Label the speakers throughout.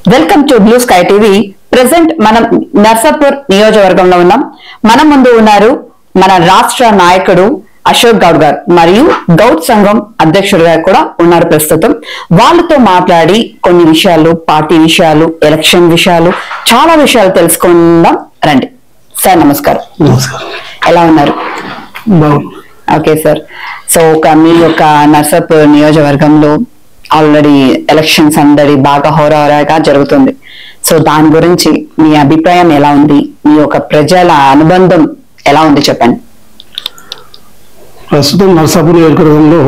Speaker 1: Welcome to blue sky TV. Present మనం నర్సాపూర్ నియోజకవర్గంలో ఉన్నాం. మన ముందు ఉన్నారు మన రాష్ట్ర నాయకుడు అశోక్ గౌడ్ గారు మరియు గౌడ్ సంఘం అధ్యక్షుడు గారు కూడా ఉన్నారు ప్రస్తుతం. వాళ్ళతో మాట్లాడి కొన్ని విషయాలు, పార్టీ విషయాలు, ఎలక్షన్ విషయాలు, చాలా విషయాలు తెలుసుకుందాం రండి. సార్ నమస్కారం. ఎలా ఉన్నారు? Okay sir. సో మీ యొక్క నర్సాపూర్ నియోజకవర్గంలో ఆల్రెడీ ఎలక్షన్స్ అందరి బాగా హోరాగా జరుగుతుంది. సో దాని గురించి మీ అభిప్రాయం ఎలా ఉంది? మీ యొక్క ప్రజల అనుబంధం ఎలా ఉంది చెప్పండి.
Speaker 2: ప్రస్తుతం నర్సాపూర్ నియోజకవర్గంలో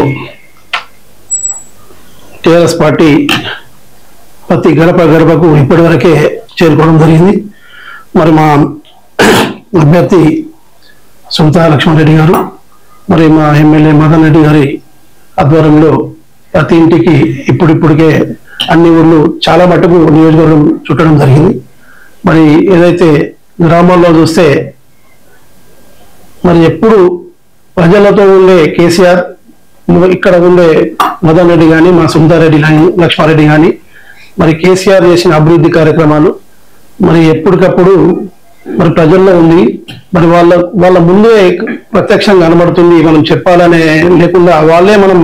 Speaker 2: టీఆర్ఎస్ పార్టీ ప్రతి గడపకు ఇప్పటి వరకే చేరుకోవడం జరిగింది. మరి మా అభ్యర్థి సునీతా లక్ష్మణరెడ్డి గారు మరి మా ఎమ్మెల్యే మదన్ రెడ్డి గారి ఆధ్వర్యంలో ప్రతి ఇంటికి ఇప్పుడిప్పుడికే అన్ని ఊళ్ళు చాలా మట్టుకు నియోజకవర్గం చుట్టడం జరిగింది. మరి ఏదైతే గ్రామాల్లో చూస్తే మరి ఎప్పుడు ప్రజలతో ఉండే కేసీఆర్, ఇక్కడ ఉండే మదన్ రెడ్డి కానీ, మా సుందరెడ్డి కానీ, లక్ష్మారెడ్డి కానీ, మరి కేసీఆర్ చేసిన అభివృద్ధి కార్యక్రమాలు మరి ఎప్పటికప్పుడు మరి ప్రజల్లో ఉంది. మరి వాళ్ళ ముందే ప్రత్యక్షంగా కనబడుతుంది. మనం చెప్పాలనే లేకుండా వాళ్ళే మనం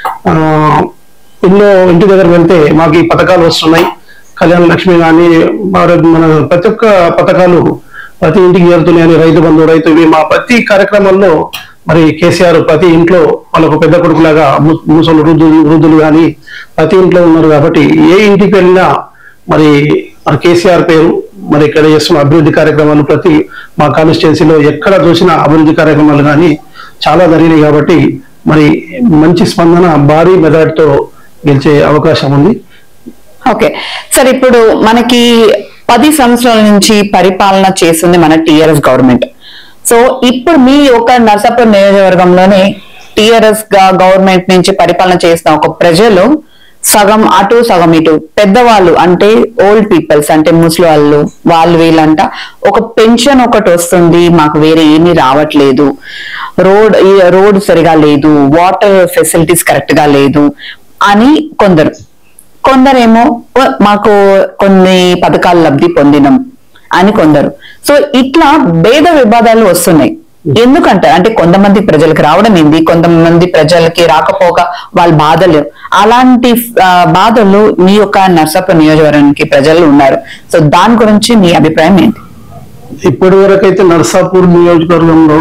Speaker 2: ఇంటి దగ్గర వెళ్తే మాకు ఈ పథకాలు వస్తున్నాయి, కళ్యాణ లక్ష్మి కానీ మన ప్రతి ఒక్క పథకాలు ప్రతి ఇంటికి చేరుతున్నాయని, రైతు బంధు, రైతు బీమా, ప్రతి కార్యక్రమంలో మరి కేసీఆర్ ప్రతి ఇంట్లో వాళ్ళకు పెద్ద కొడుకులాగా ముసలు వృద్ధులు కానీ ప్రతి ఇంట్లో ఉన్నారు. కాబట్టి ఏ ఇంటికి వెళ్ళినా మరి కేసీఆర్ పేరు, మరి ఇక్కడ చేస్తున్న అభివృద్ధి కార్యక్రమాలు ప్రతి మా కాన్స్టిట్యున్సీలో ఎక్కడ చూసినా అభివృద్ధి కార్యక్రమాలు కానీ చాలా జరిగినాయి. కాబట్టి మరి మంచి స్పందన, భారీ మెజార్టీతో గెలిచే అవకాశం ఉంది.
Speaker 1: ఓకే సార్, ఇప్పుడు మనకి 10 సంవత్సరాల నుంచి పరిపాలన చేస్తుంది మన టిఆర్ఎస్ గవర్నమెంట్. సో ఇప్పుడు మీ యొక్క నర్సాపూర్ నియోజకవర్గంలోనే టిఆర్ఎస్ గవర్నమెంట్ నుంచి పరిపాలన చేసిన ఒక ప్రజలు సగం అటు సగం ఇటు, పెద్దవాళ్ళు అంటే ఓల్డ్ పీపుల్స్ అంటే ముసలి వాళ్ళు వీళ్ళంట ఒక పెన్షన్ ఒకటి వస్తుంది, మాకు వేరే ఏమీ రావట్లేదు, రోడ్ సరిగా లేదు, వాటర్ ఫెసిలిటీస్ కరెక్ట్ గా లేదు అని కొందరేమో మాకు కొన్ని పథకాలు లబ్ధి పొందినం అని కొందరు. సో ఇట్లా భేద వివాదాలు వస్తున్నాయి. ఎందుకంటే అంటే కొంతమంది ప్రజలకు రావడం ఏంది, కొంతమంది ప్రజలకి రాకపోగా వాళ్ళ బాధలు, అలాంటి బాధలు మీ యొక్క నర్సాపూర్ నియోజకవర్గానికి ప్రజలు ఉన్నారు. సో దాని గురించి మీ అభిప్రాయం ఏంటి?
Speaker 2: ఇప్పటి వరకు అయితే నర్సాపూర్ నియోజకవర్గంలో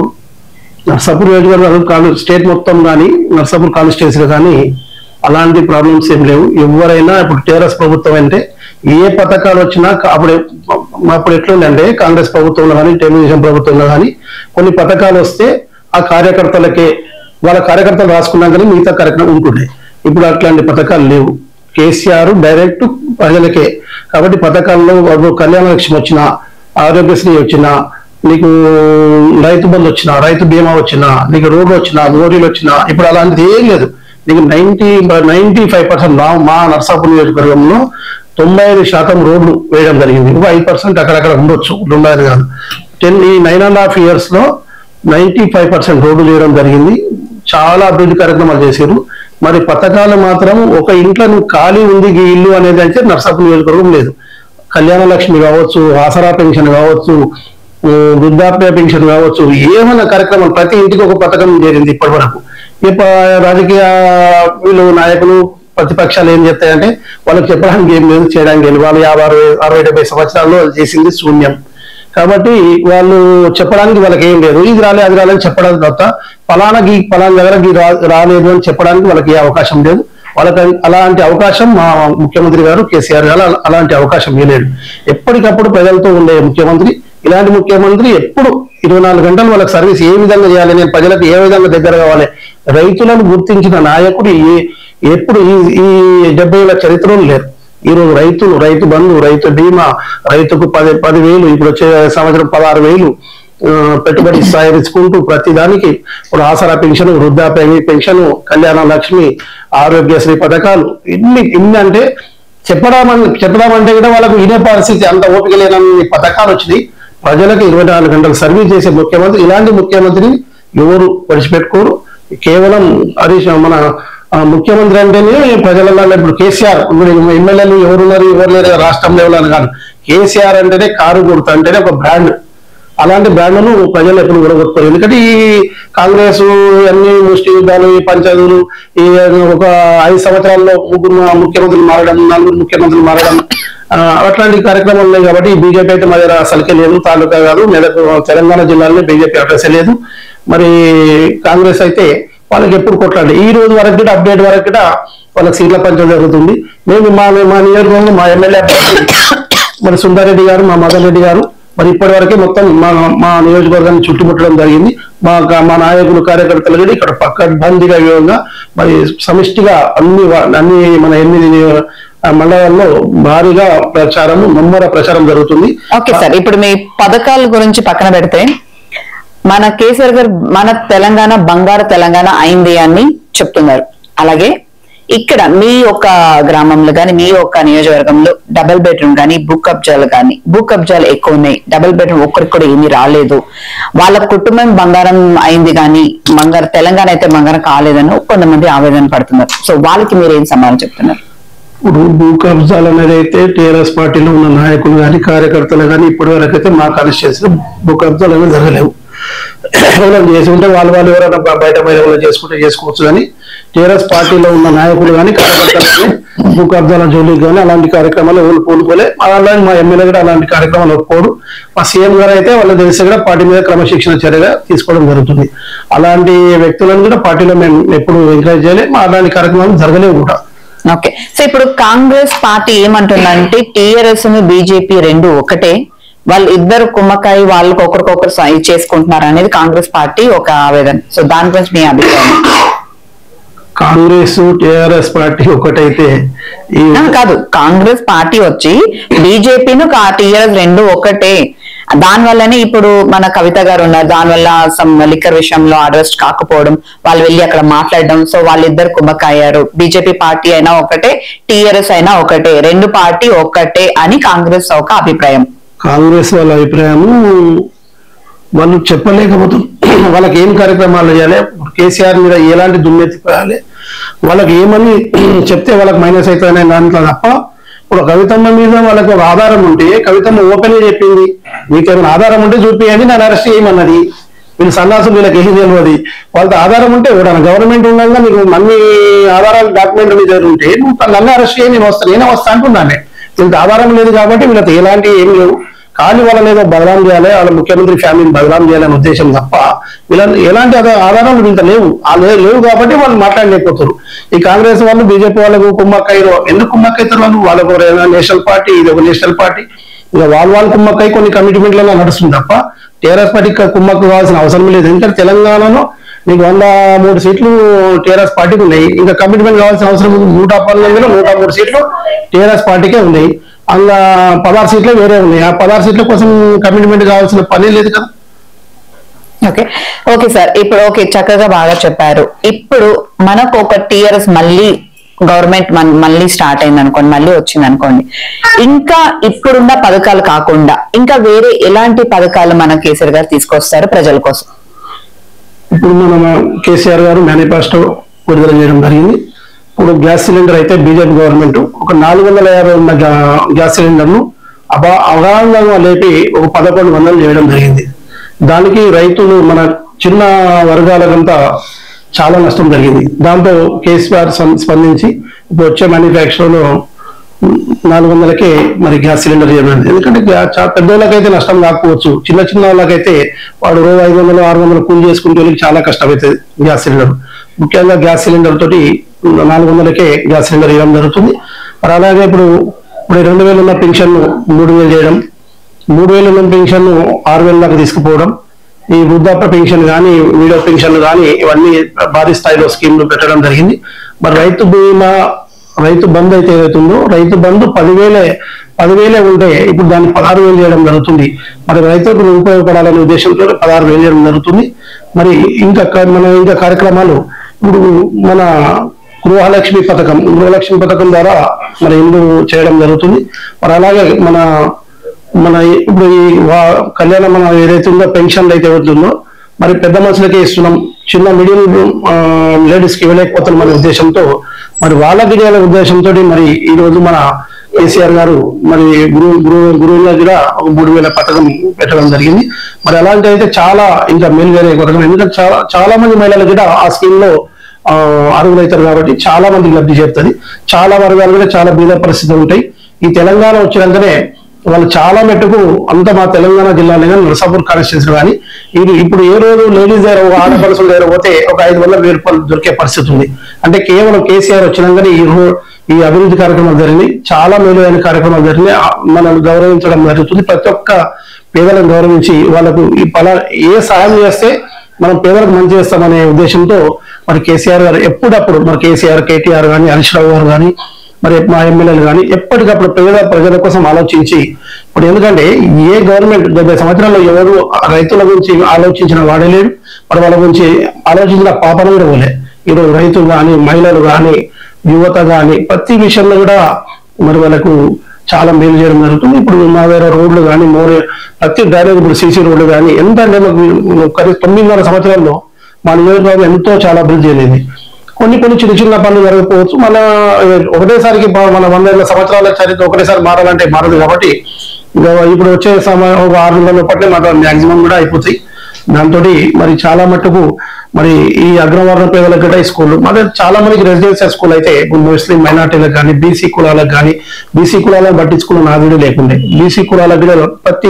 Speaker 2: స్టేట్ మొత్తం కానీ నర్సాపూర్ కాన్స్టిట్యున్సీలో కానీ అలాంటి ప్రాబ్లమ్స్ ఏం లేవు. ఎవరైనా ఇప్పుడు టీఆర్ఎస్ ప్రభుత్వం అంటే ఏ పథకాలు వచ్చినా అప్పుడు ఎట్లుందంటే కాంగ్రెస్ ప్రభుత్వంలో కానీ తెలుగుదేశం ప్రభుత్వంలో కానీ కొన్ని పథకాలు వస్తే ఆ కార్యకర్తలకే, వాళ్ళ కార్యకర్తలు రాసుకున్నా కానీ మిగతా కార్యక్రమం ఉంటుండే. ఇప్పుడు అట్లాంటి పథకాలు లేవు. కేసీఆర్ డైరెక్ట్ ప్రజలకే. కాబట్టి పథకాల్లో కళ్యాణ లక్ష్మి వచ్చినా, ఆరోగ్యశ్రీ వచ్చినా, నీకు రైతు బంధు వచ్చినా, రైతు బీమా వచ్చినా, నీకు రోడ్లు వచ్చినా, గోరీలు వచ్చినా, ఇప్పుడు అలాంటిది ఏం లేదు. నీకు 95% మా నర్సాపూర్ నియోజకవర్గంలో 95% రోడ్లు వేయడం జరిగింది. 5% అక్కడక్కడ ఉండొచ్చు, ఉండదు కాదు. ఈ 9.5 years లో 95% రోడ్లు చేయడం జరిగింది. చాలా అభివృద్ధి కార్యక్రమాలు చేశారు. మరి పథకాలు మాత్రం ఒక ఇంట్లో నువ్వు ఖాళీ ఉంది ఈ ఇల్లు అనేది అయితే నర్సాపూర్ నియోజకవర్గం లేదు. కళ్యాణ లక్ష్మి కావచ్చు, ఆసరా పెన్షన్ కావచ్చు, వృద్ధాప్య పెన్షన్ కావచ్చు, ఏమైనా కార్యక్రమాలు ప్రతి ఇంటికి ఒక పథకం చేరింది ఇప్పటి వరకు. రాజకీయ వీళ్ళు నాయకులు ప్రతిపక్షాలు ఏం చెప్తాయంటే వాళ్ళకి చెప్పడానికి ఏం లేదు, చేయడానికి లేదు. వాళ్ళు 50-60-70 సంవత్సరాల్లో చేసింది శూన్యం. కాబట్టి వాళ్ళు చెప్పడానికి వాళ్ళకి ఏం లేదు. ఇది రాలే అది రాలని చెప్పడానికి తప్ప ఫలానా దగ్గరకి రాలేదు అని చెప్పడానికి వాళ్ళకి ఏ అవకాశం లేదు. వాళ్ళకి అలాంటి అవకాశం మా ముఖ్యమంత్రి గారు కేసీఆర్ గారు అలాంటి అవకాశం ఇవ్వలేడు. ఎప్పటికప్పుడు ప్రజలతో ఉండే ముఖ్యమంత్రి. ఇలాంటి ముఖ్యమంత్రి ఎప్పుడు 24 గంటలు వాళ్ళకి సర్వీస్ ఏ విధంగా చేయాలి, నేను ప్రజలకు ఏ విధంగా దగ్గర కావాలి, రైతులను గుర్తించిన నాయకుడు ఎప్పుడు ఈ 70 ఏళ్ల చరిత్రలో లేరు. ఈరోజు రైతు బంధు, రైతు బీమా, రైతుకు 10,000, ఇప్పుడు వచ్చే సంవత్సరం 16,000 పెట్టుబడి సాయించుకుంటూ ప్రతి దానికి ఇప్పుడు ఆసరా పెన్షన్, వృద్ధాప్య పెన్షన్, కళ్యాణ లక్ష్మి, ఆరోగ్యశ్రీ పథకాలు ఇన్ని అంటే చెప్పడామంటే కూడా వాళ్ళకు ఇదే పరిస్థితి, అంత ఓపిక లేనన్ని పథకాలు వచ్చినాయి. ప్రజలకు 24 గంటలు సర్వీస్ చేసే ముఖ్యమంత్రి. ఇలాంటి ముఖ్యమంత్రిని ఎవరు విడిచిపెట్టుకోరు. కేవలం మన ముఖ్యమంత్రి అంటేనే ప్రజలలో ఇప్పుడు కేసీఆర్ ఇప్పుడు ఎమ్మెల్యేలు ఎవరున్నారు ఎవరు లేరు రాష్ట్రం లెవెల్ అని కాదు, కేసీఆర్ అంటేనే కారు గుర్తు అంటేనే ఒక బ్రాండ్. అలాంటి బ్రాండ్ను ప్రజలు ఎప్పుడు విడగొట్టుకోరు. ఎందుకంటే ఈ కాంగ్రెస్ అన్ని ముష్టి యుద్ధాలు, ఈ పంచాయతీలు, ఈ ఒక 5 సంవత్సరాల్లో 3 ముఖ్యమంత్రులు మారడం, 4 ముఖ్యమంత్రులు మారడం, అట్లాంటి కార్యక్రమాలు ఉన్నాయి. కాబట్టి బీజేపీ అయితే మా దగ్గర అసలుకే లేదు, తాలూకా కాదు, మెదక్ తెలంగాణ జిల్లాలో బీజేపీ అడ్రస్ లేదు. మరి కాంగ్రెస్ అయితే వాళ్ళకి ఎప్పుడు కొట్లాడి ఈ రోజు వరకు కూడా అప్డేట్ వరకు కూడా వాళ్ళకి సీట్ల పంచం జరుగుతుంది. మేము మా నియోజకవర్గంలో మా ఎమ్మెల్యే మరి సుందరెడ్డి గారు, మా మదన్ రెడ్డి గారు మరి ఇప్పటి వరకే మొత్తం మా నియోజకవర్గాన్ని చుట్టుముట్టడం జరిగింది. మా నాయకులు కార్యకర్తలు కూడా ఇక్కడ పక్కబందీగా విధంగా మరి సమిష్టిగా అన్ని మన 8 మండలాల్లో భారీగా ముమ్మర ప్రచారం జరుగుతుంది.
Speaker 1: ఓకే సార్, ఇప్పుడు మీ పథకాల గురించి పక్కన పెడితే మన కేసీఆర్ గారు మన తెలంగాణ బంగారు తెలంగాణ అయింది అని చెప్తున్నారు. అలాగే ఇక్కడ మీ యొక్క గ్రామంలో కానీ మీ యొక్క నియోజకవర్గంలో డబుల్ బెడ్రూమ్ కానీ భూ కబ్జాలు ఎక్కువ ఉన్నాయి, డబుల్ బెడ్రూమ్ ఒక్కరికి కూడా ఏమీ రాలేదు, వాళ్ళ కుటుంబం బంగారం అయింది కానీ తెలంగాణ అయితే బంగారం కాలేదని కొంతమంది ఆవేదన పడుతున్నారు. సో వాళ్ళకి మీరు ఏం సమాధానం చెప్తున్నారు?
Speaker 2: ఇప్పుడు భూ కబ్జాలు అనేది అయితే టీఆర్ఎస్ పార్టీలో ఉన్న నాయకులు కానీ కార్యకర్తలు కానీ ఇప్పటి వరకు అయితే మా కాన్స్టిట్యూన్సీలో భూ కబ్జాలు అనేది జరగలేవు. చేసి ఉంటే వాళ్ళు ఎవరైనా బయట చేసుకుంటే చేసుకోవచ్చు. కానీ టీఆర్ఎస్ పార్టీలో ఉన్న నాయకులు కానీ కార్యకర్తలు కానీ భూ కబ్జాల జోలికి కానీ అలాంటి కార్యక్రమాలు ఎవరు పూనుకోలే. అలాంటి మా ఎమ్మెల్యే కూడా అలాంటి కార్యక్రమాలు ఒప్పుకోడు. మా సీఎం గారు అయితే వాళ్ళ తెలిసి కూడా పార్టీ మీద క్రమశిక్షణ చర్యగా తీసుకోవడం జరుగుతుంది. అలాంటి వ్యక్తులను కూడా పార్టీలో మేము ఎప్పుడు ఎంకరేజ్ చేయాలి, అలాంటి కార్యక్రమాలు జరగలేవు కూడా.
Speaker 1: ఓకే, సో ఇప్పుడు కాంగ్రెస్ పార్టీ ఏమంటుందంటే టీఆర్ఎస్ బీజేపీ రెండు ఒకటే, వాళ్ళు ఇద్దరు కుమ్మకాయ వాళ్ళకి ఒకరికొకరు చేసుకుంటున్నారు అనేది కాంగ్రెస్ పార్టీ ఒక ఆవేదన. సో దాని గురించి మీ అభిప్రాయం?
Speaker 2: కాంగ్రెస్ టీఆర్ఎస్ పార్టీ ఒకటైతే
Speaker 1: కాదు, కాంగ్రెస్ పార్టీ వచ్చి బీజేపీను టీఆర్ఎస్ రెండు ఒకటే, దాని వల్లనే ఇప్పుడు మన కవిత గారు ఉన్నారు, దానివల్ల లిక్కర్ విషయంలో అరెస్ట్ కాకపోవడం, వాళ్ళు వెళ్ళి అక్కడ మాట్లాడడం, సో వాళ్ళిద్దరు కుమ్మక్కయ్యారు. బీజేపీ పార్టీ అయినా ఒకటే, టీఆర్ఎస్ అయినా ఒకటే, రెండు పార్టీ ఒకటే అని కాంగ్రెస్ ఒక అభిప్రాయం.
Speaker 2: కాంగ్రెస్ వాళ్ళ అభిప్రాయము వాళ్ళు చెప్పలేకపోతుంది. వాళ్ళకి ఏం కార్యక్రమాలు చేయాలి, కేసీఆర్ మీద ఎలాంటి దుమ్మెత్తిపోయాలి, వాళ్ళకి ఏమని చెప్తే వాళ్ళకి మైనస్ అవుతుందనే దాంట్లో తప్ప ఇప్పుడు కవితమ్మ మీద వాళ్ళకి ఒక ఆధారం ఉంటే కవితమ్మ ఓపెన్ గా చెప్పింది, మీకేమైనా ఆధారం ఉంటే చూపియండి, నన్ను అరెస్ట్ చేయమన్నది. వీళ్ళు సన్నాసులు, వీళ్ళకి ఏం తెలియదు. వాళ్ళతో ఆధారం ఉంటే కూడా గవర్నమెంట్ ఉండగా నీకు అన్ని ఆధారాలు డాక్యుమెంట్ మీద ఉంటే నువ్వు నన్ను అరెస్ట్ చేయి, నేనే వస్తా అంటున్నానే. వీళ్ళకి ఆధారం లేదు కాబట్టి వీళ్ళకి ఎలాంటి ఏం లేవు. కానీ వాళ్ళని ఏదో బదనాం చేయాలి, వాళ్ళ ముఖ్యమంత్రి ఫ్యామిలీని బదనాం చేయాలనే ఉద్దేశం తప్ప వీళ్ళని ఎలాంటి ఆధారాలు వీళ్ళ లేవు కాబట్టి వాళ్ళు మాట్లాడలేకపోతారు. ఈ కాంగ్రెస్ వాళ్ళు బీజేపీ వాళ్ళకు కుమ్మక్కయ్యారు. ఎందుకు కుమ్మక్కైతారు వాళ్ళు? వాళ్ళకు నేషనల్ పార్టీ, ఇది ఒక నేషనల్ పార్టీ, ఇక వాళ్ళు కుమ్మక్కై కొన్ని కమిట్మెంట్లలో నడుస్తుంది తప్ప టీఆర్ఎస్ పార్టీ కుమ్మక్కు కావాల్సిన అవసరం లేదు. ఎందుకంటే తెలంగాణలో నీకు 103 సీట్లు టీఆర్ఎస్ పార్టీకి ఉన్నాయి, ఇంకా కమిట్మెంట్ కావాల్సిన అవసరం 119లో 103 సీట్లు టీఆర్ఎస్ పార్టీకే ఉన్నాయి. అందులో 16 సీట్లే వేరే ఉన్నాయి. ఆ 16 సీట్ల కోసం కమిట్మెంట్ కావాల్సిన పని లేదు కదా.
Speaker 1: ఓకే సార్, ఇప్పుడు చక్కగా బాగా చెప్పారు. ఇప్పుడు మనకు ఒక టీఆర్ఎస్ మళ్ళీ గవర్నమెంట్ మళ్ళీ స్టార్ట్ అయింది అనుకోండి, మళ్ళీ వచ్చింది అనుకోండి, ఇంకా ఇప్పుడున్న పథకాలు కాకుండా ఇంకా వేరే ఎలాంటి పథకాలు మన కేసీఆర్ గారు తీసుకొస్తారు ప్రజల కోసం?
Speaker 2: ఇప్పుడు మన కేసీఆర్ గారు మేనిఫెస్టో విడుదల చేయడం జరిగింది. ఇప్పుడు గ్యాస్ సిలిండర్ అయితే బీజేపీ గవర్నమెంట్ ఒక 450 ఉన్న గ్యాస్ సిలిండర్ను అవగాహనగా లేపి ఒక 1100 చేయడం జరిగింది. దానికి రైతులు మన చిన్న వర్గాలకంతా చాలా నష్టం జరిగింది. దాంతో కేసీఆర్ స్పందించి ఇప్పుడు వచ్చే మ్యానుఫ్యాక్చర్లో 400కే మరి గ్యాస్ సిలిండర్ చేయడం. ఎందుకంటే పెద్దోళ్ళకైతే నష్టం కాకపోవచ్చు, చిన్న వాళ్ళకైతే వాడు 500 600 కూలి చేసుకుంటే వాళ్ళకి చాలా కష్టమవుతుంది గ్యాస్ సిలిండర్. ముఖ్యంగా గ్యాస్ సిలిండర్ తోటి 400కే గ్యాస్ సిలిండర్ ఇవ్వడం జరుగుతుంది. మరి అలాగే ఇప్పుడు 2000 ఉన్న పెన్షన్ 3000 చేయడం, 3000 ఉన్న పెన్షన్ 6000 దాకా తీసుకుపోవడం, ఈ వృద్ధాప్య పెన్షన్ కానీ వీడియో పెన్షన్లు కానీ ఇవన్నీ భారీ స్థాయిలో స్కీమ్లు పెట్టడం జరిగింది. మరి రైతు బంధు అయితే ఏదైతుందో రైతు బంధు 10,000 ఉంటే ఇప్పుడు దాన్ని 16,000 చేయడం జరుగుతుంది. మరి రైతులకు ఉపయోగపడాలనే ఉద్దేశంతో 16,000 చేయడం జరుగుతుంది. మరి ఇంకా కార్యక్రమాలు ఇప్పుడు మన గృహలక్ష్మి పథకం ద్వారా మరి ఇల్లు చేయడం జరుగుతుంది. మరి అలాగే మన ఇప్పుడు ఈ కళ్యాణ ఏదైతే ఉందో పెన్షన్లు అయితే అవుతుందో మరి పెద్ద మనుషులకే ఇస్తున్నాం. చిన్న మిడిల్ లేడీస్ కి ఇవ్వలేకపోతున్న మన ఉద్దేశంతో మరి వాళ్ళకి ఇవ్వాల ఉద్దేశంతో మరి ఈ రోజు మన కేసీఆర్ గారు మరి గురువుల కూడా 3,000 పథకం పెట్టడం జరిగింది. మరి అలాంటి అయితే చాలా ఇంకా మేలువేరే పథకం, ఎందుకంటే చాలా మంది మహిళలు కూడా ఆ స్కీమ్ లో అర్హులవుతారు కాబట్టి చాలా మందికి లబ్ధి చేరుతుంది. చాలా వర్గాలు కూడా చాలా బీద పరిస్థితులు ఉంటాయి. ఈ తెలంగాణ వచ్చినాకనే వాళ్ళు చాలా మట్టుకు అంత మా తెలంగాణ జిల్లాలో కానీ నర్సాపూర్ కాన్స్టిట్యూన్సీ కానీ ఇప్పుడు ఏ రోజు లేడీస్ దగ్గర ఆడపడుచుల దగ్గర పోతే ఒక 5,000 రూపాయలు దొరికే పరిస్థితి ఉంది. అంటే కేవలం కేసీఆర్ వచ్చినాకనే ఈ అభివృద్ధి కార్యక్రమాలు జరిగినాయి, చాలా మేలైన కార్యక్రమాలు జరిగినాయి. మనం గౌరవించడం జరుగుతుంది. ప్రతి ఒక్క పేదలను గౌరవించి వాళ్ళకు ఏ సహాయం చేస్తే మనం పేదలకు మంచి చేస్తామనే ఉద్దేశంతో మరి కేసీఆర్ గారు ఎప్పుడప్పుడు మరి కేటీఆర్ కానీ హరీష్ రావు గారు కానీ మరి మా ఎమ్మెల్యేలు కానీ ఎప్పటికప్పుడు ప్రజల కోసం ఆలోచించి ఇప్పుడు ఎందుకంటే ఏ గవర్నమెంట్ 70 సంవత్సరాల్లో ఎవరు రైతుల గురించి ఆలోచించిన వాడే లేడు, మరి వాళ్ళ గురించి ఆలోచించిన పాపన కూడా పోలే. ఈరోజు రైతులు కానీ మహిళలు కానీ యువత కానీ ప్రతి విషయంలో కూడా మరి వాళ్ళకు చాలా మేలు చేయడం జరుగుతుంది. ఇప్పుడు మా దగ్గర రోడ్లు కానీ ప్రతి డ్రైనేజ్ ఇప్పుడు సీసీ రోడ్లు కానీ ఎంత అంటే మాకు 9.5 సంవత్సరాల్లో మా నియోజకవర్గం ఎంతో చాలా అభివృద్ధి చేయలేదు. కొన్ని చిన్న పనులు జరగకపోవచ్చు. మన ఒకటేసారికి మన 100 సంవత్సరాల చరిత్ర ఒకటేసారి మారాలంటే మారదు కాబట్టి ఇప్పుడు వచ్చే సమయం 6 నెలల లోపలే మన మ్యాక్సిమం కూడా అయిపోతాయి. దాంతో మరి చాలా మట్టుకు మరి ఈ అగ్రవర్ణ పేదలకు కూడా ఈ స్కూల్ మరి చాలా మందికి రెసిడెన్షియల్ స్కూల్ అయితే ముస్లిం మైనార్టీలకు కానీ బీసీ కులాలకు కానీ బీసీ కులాలను పట్టించుకున్న నాదుడే లేకుండే బీసీ కులాలకు కూడా ప్రతి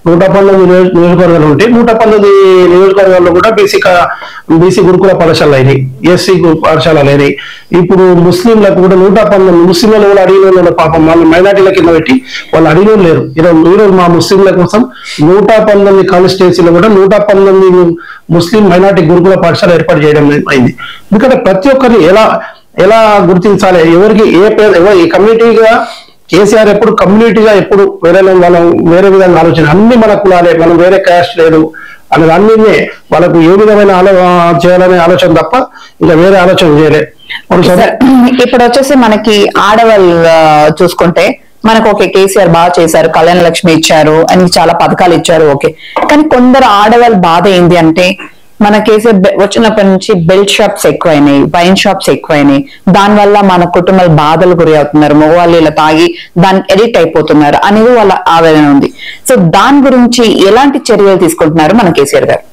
Speaker 2: 119 నియోజకవర్గాలు ఉంటే 119 నియోజకవర్గాల్లో కూడా బీసీ గురుకుల పాఠశాలలు అయినాయి, ఎస్సీ పాఠశాలలు అయినాయి. ఇప్పుడు ముస్లింలకు కూడా 119 ముస్లింలు కూడా అడిగిన పాపం వాళ్ళు మైనార్టీల కింద పెట్టి వాళ్ళు అడిగిన లేరు. ఈరోజు మా ముస్లింల కోసం 119 కాన్స్టిట్యున్సీలో కూడా 119 ముస్లిం మైనార్టీ గురుకుల పాఠశాల ఏర్పాటు చేయడం అయింది. ఎందుకంటే ప్రతి ఒక్కరిని ఎలా గుర్తించాలి, ఎవరికి ఏ కమ్యూనిటీగా కేసీఆర్ ఎప్పుడు కమ్యూనిటీగా ఎప్పుడు వేరే విధంగా ఆలోచన అన్ని మన కులాలే, మనం వేరే క్యాస్ట్ లేదు అనేది అన్ని వాళ్ళకు ఏ విధమైన చేయాలనే ఆలోచన తప్ప ఇంకా వేరే ఆలోచన చేయలేదు.
Speaker 1: ఇప్పుడు వచ్చేసి మనకి ఆడవాళ్ళు చూసుకుంటే మనకు ఓకే కేసీఆర్ బాగా చేశారు, కళ్యాణ లక్ష్మి ఇచ్చారు అని చాలా పథకాలు ఇచ్చారు ఓకే. కానీ కొందరు ఆడవాళ్ళ బాధ ఏంటి అంటే మన కేసీఆర్ వచ్చినప్పటి నుంచి బెల్ట్ షాప్స్ ఎక్కువైనాయి, వైన్ షాప్స్ ఎక్కువైనాయి, దానివల్ల మన కుటుంబాలు బాధలు గురి అవుతున్నారు, మగవాళ్ళు ఇలా తాగి దానికి ఎడిక్ట్ అయిపోతున్నారు అనేది వాళ్ళ ఆవేదన ఉంది. సో దాని గురించి ఎలాంటి చర్యలు తీసుకుంటున్నారు మన కేసీఆర్ గారు?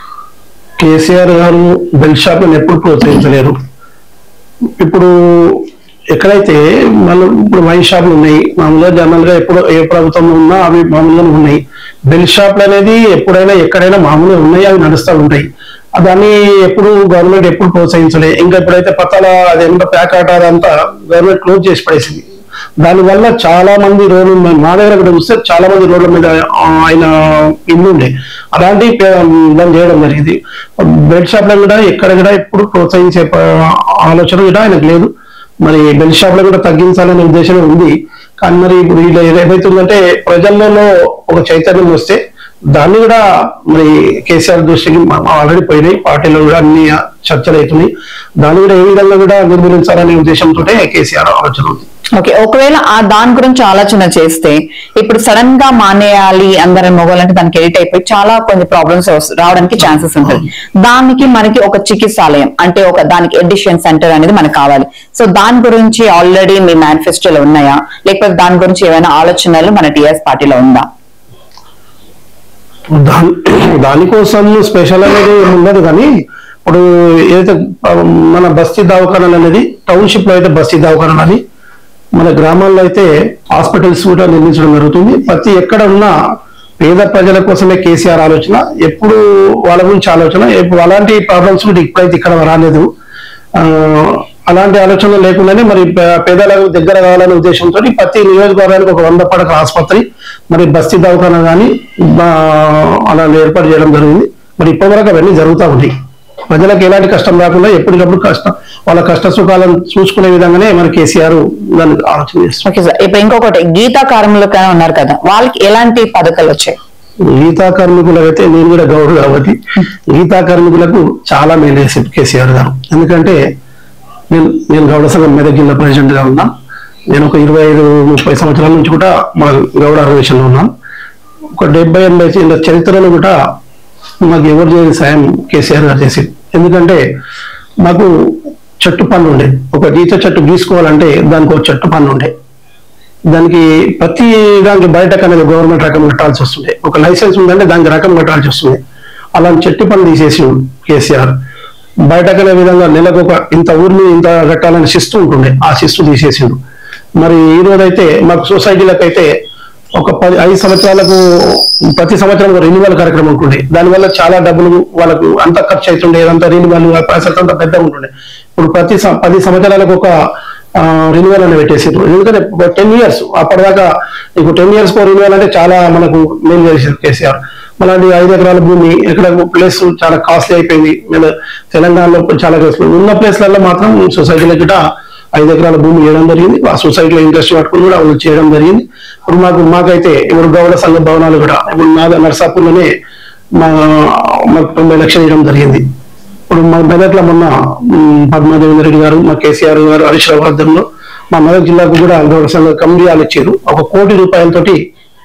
Speaker 2: కేసీఆర్ గారు బెల్ట్ షాప్లను ఎప్పుడు ప్రోత్సహించలేరు. ఇప్పుడు ఎక్కడైతే మనం ఇప్పుడు వైన్ షాపులు ఉన్నాయి, మామూలుగా జనరల్ గా ఎప్పుడు ఏ ప్రభుత్వంలో ఉన్నా అవి మామూలుగా ఉన్నాయి. బెల్ట్ షాపులు అనేది ఎప్పుడైనా ఎక్కడైనా మామూలుగా ఉన్నాయి, అవి నడుస్తూ ఉంటాయి. దాన్ని ఎప్పుడు గవర్నమెంట్ ఎప్పుడు ప్రోత్సహించలే. ఇంకా ఎప్పుడైతే పత్తాల అదేంటో ప్యాక్ ఆట అదంతా గవర్నమెంట్ క్లోజ్ చేసి పడేసింది. దానివల్ల చాలా మంది రోడ్లు మా దగ్గర కూడా చూస్తే చాలా మంది రోడ్ల మీద ఆయన ఇల్లు ఉండే అలాంటి దాన్ని చేయడం జరిగింది. బెల్ట్ షాప్లను కూడా ఎక్కడ కూడా ఎప్పుడు ప్రోత్సహించే ఆలోచన కూడా ఆయనకు లేదు. మరి బెల్ట్ షాప్లో కూడా తగ్గించాలనే ఉద్దేశమే ఉంది. కానీ మరి ఇప్పుడు వీళ్ళు ఏదైతుందంటే ప్రజలలో ఒక చైతన్యం వస్తే దాన్ని కూడా మరి కేసీఆర్ దృష్టికి ఆల్రెడీ పోయినాయి, పార్టీలో కూడా అన్ని చర్చలు అవుతున్నాయి. దాన్ని కూడా ఏ విధంగా కూడా నిర్మూలించాలనే ఉద్దేశంతో కేసీఆర్ ఆలోచన ఉంది.
Speaker 1: ఓకే, ఒకవేళ దాని గురించి ఆలోచన చేస్తే ఇప్పుడు సడన్ గా మానేయాలి అందరి మొగలంటే దానికి ఎడిట్ అయిపోయి చాలా కొన్ని ప్రాబ్లమ్స్ రావడానికి ఛాన్సెస్ ఉంటుంది. దానికి మనకి ఒక చికిత్సాలయం అంటే దానికి ఎడిషన్ సెంటర్ అనేది మనకు కావాలి. సో దాని గురించి ఆల్రెడీ మీ మేనిఫెస్టోలో ఉన్నాయా, లేకపోతే దాని గురించి ఏమైనా ఆలోచనలు మన టీఆర్ఎస్ పార్టీలో ఉందా?
Speaker 2: దానికోసం స్పెషల్ అనేది ఉండదు. కానీ ఇప్పుడు ఏదైతే మన బస్తీ దవాఖానాలు అనేది టౌన్షిప్ లో అయితే బస్తీ దవాఖానాలు అని, మన గ్రామాల్లో అయితే హాస్పిటల్స్ కూడా నిర్మించడం జరుగుతుంది. ప్రతి ఎక్కడ ఉన్న పేద ప్రజల కోసమే కేసీఆర్ ఆలోచన, ఎప్పుడు వాళ్ళ గురించి ఆలోచన. అలాంటి ప్రాబ్లమ్స్ కూడా ఇప్పుడైతే ఇక్కడ రాలేదు. అలాంటి ఆలోచన లేకుండానే మరి పేదలకు దగ్గర కావాలనే ఉద్దేశంతో ప్రతి నియోజకవర్గానికి ఒక 100 పడకల ఆసుపత్రి మరి బస్తీ దవాఖానా కానీ అలా ఏర్పాటు చేయడం జరిగింది. మరి ఇప్పటివరకు అవన్నీ జరుగుతూ ఉంటాయి. ప్రజలకు ఎలాంటి కష్టం రాకుండా ఎప్పటికప్పుడు వాళ్ళ కష్ట సుఖాలను చూసుకునే విధంగానే మరి కేసీఆర్ దాన్ని ఆలోచన చేస్తారు.
Speaker 1: ఓకే సార్, ఇప్పుడు ఇంకొకటి గీతా కార్మికులు ఉన్నారు కదా, వాళ్ళకి ఎలాంటి పథకాలు వచ్చాయి?
Speaker 2: గీతా కార్మికులకు అయితే నేను కూడా గౌరవ కాబట్టి గీతా కార్మికులకు చాలా మేలు చేశారు కేసీఆర్ గారు. ఎందుకంటే నేను గౌడ సంఘం మెదక్ జిల్లా ప్రెసిడెంట్ గా ఉన్నా. నేను ఒక 25-30 సంవత్సరాల నుంచి కూడా మా గౌడ ఆర్గనైజేషన్ లో ఉన్నాను. ఒక 70-80 చరిత్రలో కూడా మాకు ఎవరు చేయని సాయం కేసీఆర్ గారు చేసి ఎందుకంటే మాకు చెట్టు పన్ను ఉండే, ఒక ఈత చెట్టు గీసుకోవాలంటే దానికి ఒక చెట్టు పన్ను ఉండే, దానికి ప్రతి దానికి బయట అనేది గవర్నమెంట్ రకం కట్టాల్సి వస్తుండే, ఒక లైసెన్స్ ఉందంటే దానికి రకం కట్టాల్సి వస్తుంది. అలాంటి చెట్టు పన్ను తీసేసి కేసీఆర్ బయటకనే విధంగా నెలకు ఒక ఇంత ఊరిని ఇంత కట్టాలని శిస్తు ఉంటుండే, ఆ శిస్తు తీసేసిండు. మరి ఈ రోజైతే మాకు సొసైటీలకు అయితే ఒక 5 సంవత్సరాలకు ప్రతి సంవత్సరం రెన్యువల్ కార్యక్రమం ఉంటుండే, దానివల్ల చాలా డబ్బులు వాళ్ళకు అంత ఖర్చు అవుతుండే, అంత రెన్యువల్ పైసలు అంత పెద్దగా ఉంటుండే. ఇప్పుడు 10 సంవత్సరాలకు ఒక రెన్యువల్ అని పెట్టేసారు. ఎందుకంటే 10 years అప్పటిదాకా ఇప్పుడు 10 years రెన్యువల్ అంటే చాలా మనకు మేలు చేశారు కేసీఆర్. అలాంటి 5 ఎకరాల భూమి ఎక్కడ ప్లేస్ చాలా కాస్ట్లీ అయిపోయింది. తెలంగాణలో చాలా ఉన్న ప్లేస్లలో మాత్రం సొసైటీలో గిట్ట 5 ఎకరాల భూమి ఇవ్వడం జరిగింది. ఆ సొసైటీలో ఇంట్రెస్ట్ పట్టుకుని కూడా వాళ్ళు చేయడం జరిగింది. ఇప్పుడు మాకైతే ఇప్పుడు గౌడ సంఘ భవనాలు కూడా ఇప్పుడు నర్సాపూర్లోనే మాకు 90 లక్షలు ఇవ్వడం జరిగింది. ఇప్పుడు మా మెదక్లో మొన్న పద్మాదేవేంద్ర రెడ్డి గారు, మా కేసీఆర్ గారు హరీష్ రావు ఆధ్వర్యంలో మా మెదక్ జిల్లాకు కూడా గౌడ సంఘ కమిటీలు ఇచ్చారు. 1 కోటి రూపాయలతోటి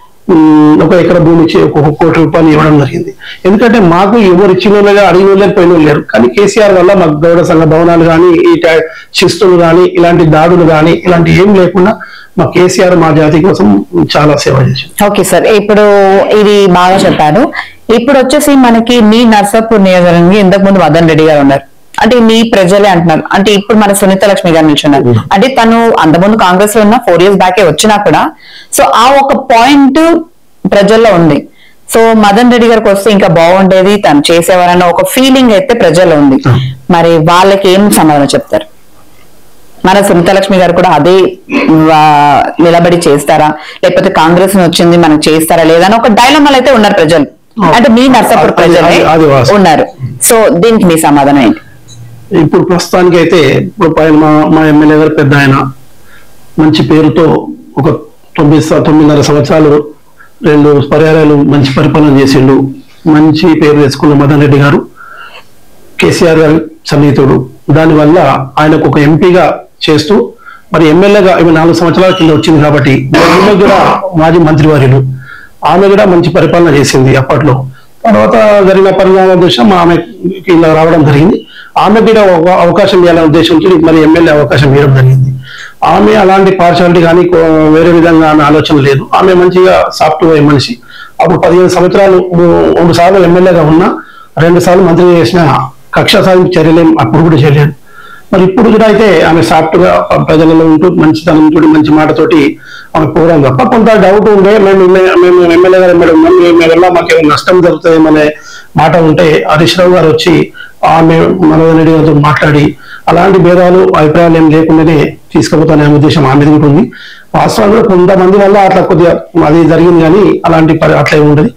Speaker 2: 1 ఎకరా భూమి ఇచ్చి 1 కోటి రూపాయలు ఇవ్వడం జరిగింది. ఎందుకంటే మాకు ఎవరు ఇచ్చిన వాళ్ళగా అడిగిన వాళ్ళని పోయిన లేరు, కానీ కేసీఆర్ వల్ల మాకు గౌడ సంఘ భవనాలు కానీ ఈ శిస్తులు కానీ ఇలాంటి దాడులు కానీ ఇలాంటి ఏం లేకుండా మా కేసీఆర్ మా జాతి కోసం చాలా సేవ చేసింది.
Speaker 1: ఓకే సార్, ఇప్పుడు ఇది బాగా చెప్పారు. ఇప్పుడు వచ్చేసి మనకి మీ నర్సాపూర్ నియోజకవర్గం ఇంతకు ముందు మదన్ రెడ్డి గారు ఉన్నారు, అంటే మీ ప్రజలే అంటున్నారు. అంటే ఇప్పుడు మన సునీత లక్ష్మి గారు నిల్చున్నారు, అంటే తను అంతకుముందు కాంగ్రెస్ లో ఉన్న 4 years బ్యాకే వచ్చినా కూడా సో ఆ ఒక పాయింట్ ప్రజల్లో ఉంది. సో మదన్ రెడ్డి గారికి వస్తే ఇంకా బాగుండేది, తను చేసేవారన్న ఒక ఫీలింగ్ అయితే ప్రజల్లో ఉంది. మరి వాళ్ళకి ఏం సమాధానం చెప్తారు? మన సునీత లక్ష్మి గారు కూడా అదే నిలబడి చేస్తారా, లేకపోతే కాంగ్రెస్ వచ్చింది మనకు చేస్తారా లేదా అని ఒక డైలమాలు అయితే ఉన్నారు ప్రజలు, అంటే మీ నర్సాపూర్ ప్రజలే ఉన్నారు. సో దీనికి మీ సమాధానం ఏంటి?
Speaker 2: ఇప్పుడు ప్రస్తుతానికి అయితే ఇప్పుడు మా ఎమ్మెల్యే గారు పెద్ద ఆయన మంచి పేరుతో ఒక 9.5 సంవత్సరాలు 2 పర్యాయాలు మంచి పరిపాలన చేసిండు. మంచి పేరు తెచ్చుకున్న మదన్ రెడ్డి గారు కేసీఆర్ గారు సన్నిహితుడు. దానివల్ల ఆయనకు ఒక ఎంపీగా చేస్తూ మరి ఎమ్మెల్యేగా 4 సంవత్సరాల కింద వచ్చింది కాబట్టి ఆమె కూడా మాజీ మంత్రివర్యులు, ఆమె కూడా మంచి పరిపాలన చేసింది అప్పట్లో. తర్వాత జరిగిన పరిణామాల దృష్ట్యా ఆమెకి ఇలా రావడం జరిగింది. ఆమె కూడా అవకాశం ఇవ్వాలనే ఉద్దేశంతో మరి ఎమ్మెల్యే అవకాశం ఇవ్వడం జరిగింది. ఆమె అలాంటి పార్షాలిటీ కానీ వేరే విధంగా ఆమె ఆలోచన లేదు. ఆమె మంచిగా సాఫ్ట్వేర్ మనిషి. అప్పుడు 15 సంవత్సరాలు 3 సార్లు ఎమ్మెల్యేగా ఉన్నా 2 సార్లు మంత్రి చేసిన కక్ష సాధింపు చర్యలేం అప్పుడు కూడా చేయలేదు. మరి ఇప్పుడు కూడా అయితే ఆమె సాఫ్ట్ గా ప్రజలలో ఉంటూ మంచితనంతో మంచి మాటతోటి ఆమె పోవడం తప్ప కొంత డౌట్ ఉండే మేము ఎమ్మెల్యే గారు వల్ల మాకేమైనా నష్టం జరుగుతుందేమనే మాట ఉంటే హరీష్ రావు గారు వచ్చి ఆమె మనోహర్ రెడ్డి గారితో మాట్లాడి అలాంటి భేదాలు అభిప్రాయాలు ఏం లేకుండానే తీసుకుపోతానే ఉద్దేశం ఆమె ఉంటుంది. వాస్తవంగా కొంతమంది వల్ల అట్లా కొద్దిగా అది జరిగింది, కానీ అలాంటి అట్లా ఏమి ఉండదు.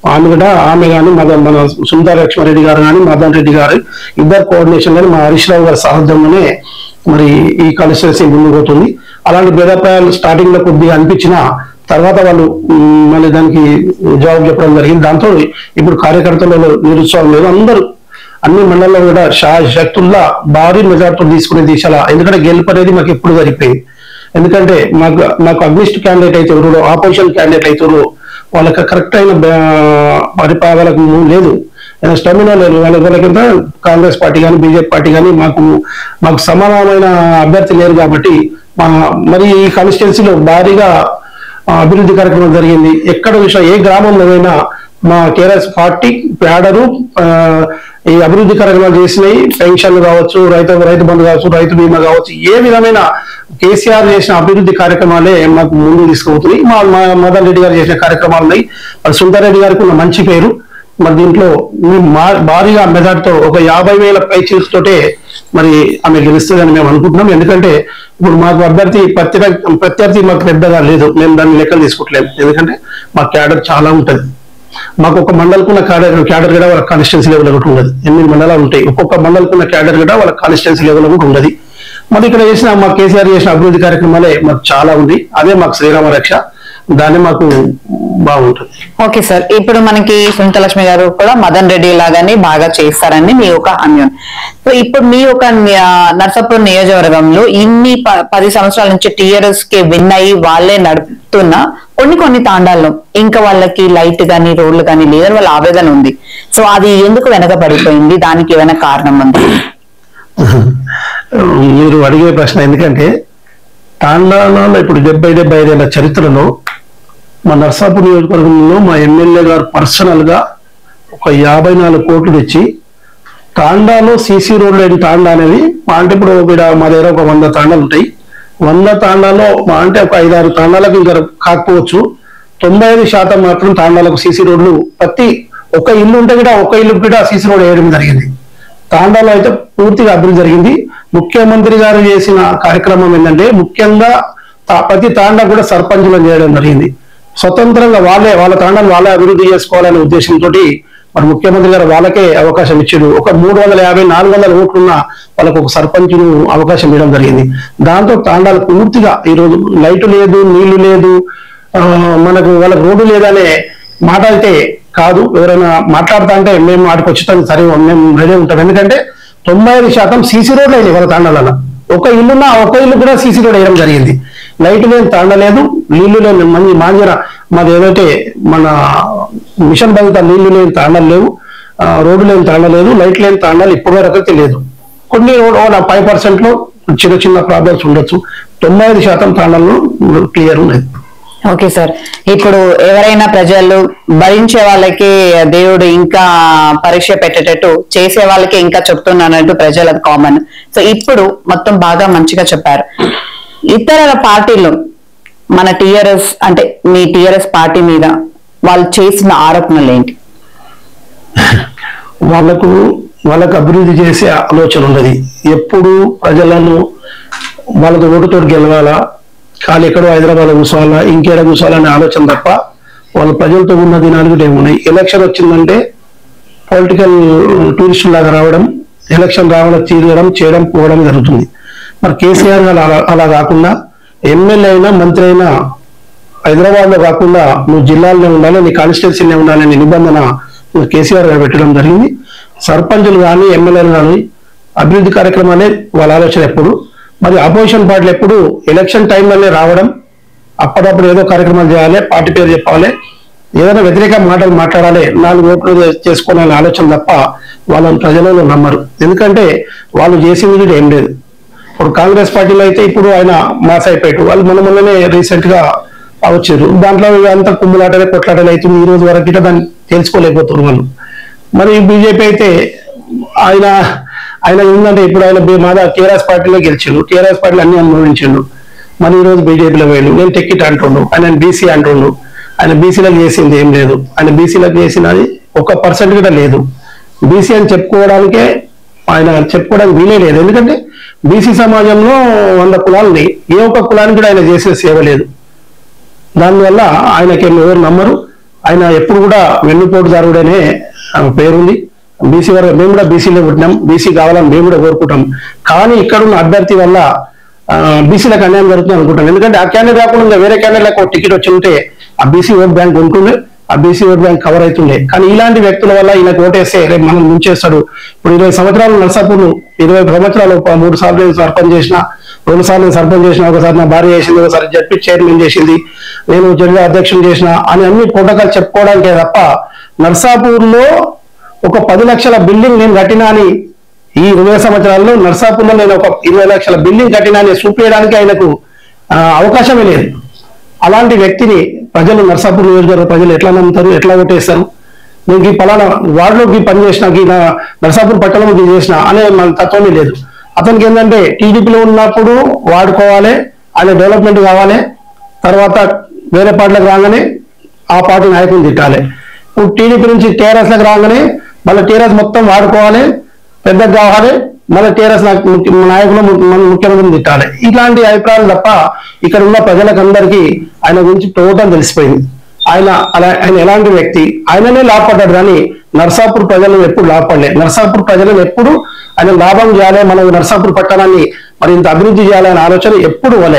Speaker 2: ఆమె కానీ మన సునీత లక్ష్మారెడ్డి గారు కానీ మదన్ రెడ్డి గారు ఇద్దరు కోఆర్డినేషన్ కానీ మా హరీష్ రావు గారి సారథ్యంలోనే మరి ఈ కాన్స్టిట్యున్సీ ముందుకు పోతుంది. అలాంటి భేదాభిప్రాయాలు స్టార్టింగ్ లో కొద్దిగా అనిపించినా తర్వాత వాళ్ళు మళ్ళీ దానికి జవాబు చెప్పడం జరిగింది. దాంతో ఇప్పుడు కార్యకర్తలలో నిరుత్సాహం లేదు. అందరూ అన్ని మండలాల్లో కూడా శక్తుల్లా భారీ మెజార్టీ తీసుకునే దిశలా, ఎందుకంటే గెలుపు అనేది మాకు ఎప్పుడు జరిగిపోయింది. ఎందుకంటే మాకు అగ్నిస్ట్ క్యాండిడేట్ అయితే ఎవరు, ఆపోజిషన్ క్యాండిడేట్ అయితే వాళ్ళకి కరెక్ట్ అయిన పరిపాలనకు లేదు, స్టామినా లేదు. వాళ్ళకింత కాంగ్రెస్ పార్టీ కానీ బీజేపీ పార్టీ కానీ మాకు సమానమైన అభ్యర్థి లేరు. కాబట్టి మరి ఈ కాన్స్టిట్యున్సీలో భారీగా అభివృద్ధి కార్యక్రమం జరిగింది. ఎక్కడ విషయం ఏ గ్రామంలోనైనా మా టీఆర్ఎస్ పార్టీ ప్యాడరు ఈ అభివృద్ధి కార్యక్రమాలు చేసినాయి. పెన్షన్లు కావచ్చు, రైతు బంధు కావచ్చు, రైతు బీమా కావచ్చు, ఏ విధమైన కేసీఆర్ చేసిన అభివృద్ధి కార్యక్రమాలే మాకు ముందు తీసుకుపోతున్నాయి. మా మదన్ రెడ్డి గారు చేసిన కార్యక్రమాలు ఉన్నాయి. మరి సుందర్ గారికి ఉన్న మంచి పేరు. మరి దీంట్లో భారీగా మెజార్టీతో ఒక 50,000 పైచీలతోటే మరి ఆమె గెలుస్తుందని మేము అనుకుంటున్నాం. ఎందుకంటే ఇప్పుడు మాకు ప్రత్యర్థి మాకు పెద్దగా లేదు, మేము దాన్ని లెక్కలు తీసుకోవట్లేదు. ఎందుకంటే మా క్యాడర్ చాలా ఉంటుంది. మాకు ఒక మండలకున్న క్యాడర్ కూడా వాళ్ళ కాన్స్టిట్యున్సీ లెవెల్ ఒకటి ఉండదు. 8 మండలాలు ఉంటాయి. ఒక్కొక్క మండలకున్న క్యాడర్ కూడా వాళ్ళ కాన్స్టిట్యున్సీ లెవెల్ ఒకటి ఉండదు. మరి ఇక్కడ చేసిన మా కేసీఆర్ చేసిన అభివృద్ధి కార్యక్రమాలే మాకు చాలా ఉంది. అదే మాకు శ్రీరామ రక్ష. దాన్ని మాకు బాగుంటుంది.
Speaker 1: ఓకే సార్, ఇప్పుడు మనకి సునీతలక్ష్మి గారు కూడా మదన్ రెడ్డి లాగానే బాగా చేస్తారని మీ ఒక హామీ. సో ఇప్పుడు మీ ఒక నర్సాపూర్ నియోజకవర్గంలో ఇన్ని 10 సంవత్సరాల నుంచి టీఆర్ఎస్ కి విన్ అయ్యి వాళ్ళే నడుపుతున్న కొన్ని తాండాల్లో ఇంకా వాళ్ళకి లైట్ గానీ రోడ్లు గానీ లేదని వాళ్ళ ఆవేదన ఉంది. సో అది ఎందుకు వెనక పడిపోయింది, దానికి ఏమైనా కారణం ఉంది?
Speaker 2: మీరు అడిగే ప్రశ్న, ఎందుకంటే తాండాలలో ఇప్పుడు 70-75 ఏళ్ల చరిత్రలో మా నర్సాపూర్ నియోజకవర్గంలో మా ఎమ్మెల్యే గారు పర్సనల్ గా ఒక 54 కోట్లు తెచ్చి తాండాలో సీసీ రోడ్ లేని తాండా అనేది అంటే ఇప్పుడు మా దగ్గర ఒక 100 తాండాలు ఉంటాయి. 100 తాండాలో అంటే ఒక 5-6 తాండాలకు ఇంకా కాకపోవచ్చు, 95% మాత్రం తాండాలకు సీసీ రోడ్లు ప్రతి ఒక ఇల్లు ఉంటే కూడా ఒక ఇల్లు కూడా సీసీ రోడ్ వేయడం జరిగింది. తాండాలో అయితే పూర్తిగా అభివృద్ధి జరిగింది. ముఖ్యమంత్రి గారు చేసిన కార్యక్రమం ఏంటంటే ముఖ్యంగా ప్రతి తాండా కూడా సర్పంచులను చేయడం జరిగింది. స్వతంత్రంగా వాళ్ళ తాండాలు వాళ్ళే అభివృద్ధి చేసుకోవాలనే ఉద్దేశంతో మరి ముఖ్యమంత్రి గారు వాళ్ళకే అవకాశం ఇచ్చారు. ఒక 350-400 ఓట్లున్న వాళ్ళకు ఒక సర్పంచ్ను అవకాశం ఇవ్వడం జరిగింది. దాంతో తాండాలు పూర్తిగా ఈరోజు లైటు లేదు, నీళ్లు లేదు, మనకు వాళ్ళకు రోడ్డు లేదనే మాట అయితే కాదు. ఎవరైనా మాట్లాడుతా అంటే మేము ఆడికి వచ్చుతాం, సరే మేము రెడీ ఉంటాం. ఎందుకంటే 95% సీసీ రోడ్లు అయినాయి వాళ్ళ తాండాలలో. ఒక ఇల్లున్నా ఒక ఇల్లు కూడా సీసీ రోడ్ వేయడం జరిగింది. లైట్ లేని తాండలేదు, నీళ్లు లేని మాంజర మాది ఏదైతే మన మిషన్ బయట నీళ్లు లేని తాండాలు లేవు, రోడ్డు లేని తాండా లేదు, లైట్ లేని తాండాలు ఇప్పటి వరకు అయితే లేదు. కొన్ని 5% లో చిన్న ప్రాబ్లమ్స్ ఉండొచ్చు. 95% తాండాల్లో క్లియర్ ఉన్నాయి.
Speaker 1: ఓకే సార్, ఇప్పుడు ఎవరైనా ప్రజలు భరించే వాళ్ళకి దేవుడు ఇంకా పరీక్ష పెట్టేటట్టు, చేసే వాళ్ళకి ఇంకా చెప్తున్నానంటూ ప్రజలు అది కామన్. సో ఇప్పుడు మొత్తం బాగా మంచిగా చెప్పారు. ఇతర పార్టీలు మన టీఆర్ఎస్ అంటే మీ టీఆర్ఎస్ పార్టీ మీద వాళ్ళు చేసిన ఆరోపణలు ఏంటి?
Speaker 2: వాళ్ళకు అభివృద్ధి చేసే ఆలోచన ఉన్నది. ఎప్పుడు ప్రజలను వాళ్ళతో ఓటుతో గెలవాలా, కానీ ఎక్కడో హైదరాబాద్ కూర్చోవాలా, ఇంకేడ కూర్చోవాలనే ఆలోచన తప్ప వాళ్ళు ప్రజలతో ఉన్న దినాలు కూడా ఏమున్నాయి. ఎలక్షన్ వచ్చిందంటే పొలిటికల్ టూరిస్ట్ లాగా రావడం, ఎలక్షన్ రావడం, తీరడం, చేయడం, పోవడం జరుగుతుంది. మరి కేసీఆర్ అలా కాకుండా ఎమ్మెల్యే అయినా మంత్రి అయినా హైదరాబాద్ లో కాకుండా నువ్వు జిల్లాలోనే ఉండాలి, నీ కాన్స్టిట్యున్సీనే ఉండాలనే నిబంధన కేసీఆర్ గారు పెట్టడం జరిగింది. సర్పంచులు కానీ ఎమ్మెల్యేలు కానీ అభివృద్ధి కార్యక్రమాలే వాళ్ళ ఆలోచన ఎప్పుడు. మరి అపోజిషన్ పార్టీలు ఎప్పుడు ఎలక్షన్ టైంలోనే రావడం, అప్పుడప్పుడు ఏదో కార్యక్రమాలు చేయాలి, పార్టీ పేరు చెప్పాలి, ఏదైనా వ్యతిరేక మాటలు మాట్లాడాలి, 4 ఓట్లు చేసుకోవాలనే ఆలోచన తప్ప వాళ్ళని ప్రజలలో నమ్మరు. ఎందుకంటే వాళ్ళు చేసింది ఏం లేదు. ఇప్పుడు కాంగ్రెస్ పార్టీలో అయితే ఇప్పుడు ఆయన మాస్ అయిపోయాడు, వాళ్ళు మొన్ననే రీసెంట్ గా వచ్చారు. దాంట్లో అంతా కుమ్ములాటలే కొట్లాటలు అవుతుంది. ఈ రోజు వరకు ఇట్లా దాన్ని తెలుసుకోలేకపోతున్నారు వాళ్ళు. మరి బీజేపీ అయితే ఆయన ఏంటంటే ఇప్పుడు ఆయన మాదా టీఆర్ఎస్ పార్టీలో గెలిచిండు, టీఆర్ఎస్ పార్టీలో అన్ని అనుభవించిండు. మరి ఈ రోజు బీజేపీలో పోయిండు. నేను టికెట్ అంటుండు, ఆయన బీసీ అంటుండు. ఆయన బీసీలకు చేసింది ఏం లేదు. ఆయన బీసీలకు చేసినది 1% కూడా లేదు. బీసీ అని చెప్పుకోవడానికి వీలే లేదు. ఎందుకంటే బీసీ సమాజంలో 100 కులాలు ఉన్నాయి, ఏ ఒక్క కులానికి కూడా ఆయన చేసిన సేవ లేదు. దానివల్ల ఆయనకి ఎవరు నమ్మరు. ఆయన ఎప్పుడు కూడా వెన్నుపోటుదారుడనే పేరుంది. బీసీ వరకు మేము కూడా బీసీలో పుట్టినాం, బీసీ కావాలని మేము కూడా కోరుకుంటాం. కానీ ఇక్కడున్న అభ్యర్థి వల్ల బీసీలకు అన్యాయం జరుగుతుంది అనుకుంటాం. ఎందుకంటే ఆ క్యాండిడేట్ కాకుండా వేరే క్యాండిడేట్లకు ఒక టికెట్ వచ్చి ఉంటే ఆ బీసీ ఓట్ బ్యాంక్ ఉంటుండే, ఆ బీసీ ఓట్ బ్యాంక్ కవర్ అవుతుండే. కానీ ఇలాంటి వ్యక్తుల వల్ల ఈయనకు ఓటేస్తే రేపు మనం ముంచేస్తాడు. ఇప్పుడు 20 సంవత్సరాలు నర్సాపూర్లు, 20 సంవత్సరాలు 3 సార్లు నేను సర్పంచ్ చేసిన, 2 సార్లు నేను సర్పంచ్ చేసిన, ఒకసారి నా భార్య చేసింది, ఒకసారి జడ్పీ చైర్మన్ చేసింది, నేను జిల్లా అధ్యక్షుడు చేసిన అని అన్ని ప్రోటోకాల్ చెప్పుకోవడానికే తప్ప నర్సాపూర్లో ఒక 10 లక్షల బిల్డింగ్ నేను కట్టినా అని, ఈ 20 సంవత్సరాల్లో నర్సాపూర్లో నేను ఒక 20 లక్షల బిల్డింగ్ కట్టినా అని చూపించడానికి ఆయనకు అవకాశమే లేదు. అలాంటి వ్యక్తిని ప్రజలు, నర్సాపూర్ నియోజకవర్గ ప్రజలు ఎట్లా నమ్ముతారు, ఎట్లా ఓటేస్తారు? నేను ఈ పలానా వార్డులోకి పని చేసిన, నర్సాపూర్ పట్టణంలో చేసిన అనే మన తత్వమే లేదు. అతనికి ఏంటంటే టీడీపీలో ఉన్నప్పుడు వాడుకోవాలి, ఆయన డెవలప్మెంట్ కావాలి, తర్వాత వేరే పార్టీలకు రాగానే ఆ పార్టీ నాయకులు తిట్టాలి. ఇప్పుడు టీడీపీ నుంచి టీఆర్ఎస్లకు రాగానే మళ్ళీ టీఆర్ఎస్ మొత్తం వాడుకోవాలి, పెద్దగా కావాలి, మళ్ళీ టీఆర్ఎస్ నాయకులు ముఖ్యమంత్రిని తిట్టాలి. ఇట్లాంటి అభిప్రాయాలు తప్ప ఇక్కడ ఉన్న ప్రజలకందరికీ ఆయన గురించి టోటల్ తెలిసిపోయింది. ఆయన ఎలాంటి వ్యక్తి, ఆయననే లాభపడ్డాడు కానీ నర్సాపూర్ ప్రజలను ఎప్పుడు లాభపడలే. నర్సాపూర్ ప్రజలను ఎప్పుడు ఆయన లాభం చేయాలి, మనం నర్సాపూర్ పట్టణాన్ని మరి ఇంత అభివృద్ధి చేయాలనే ఆలోచన ఎప్పుడు వలే.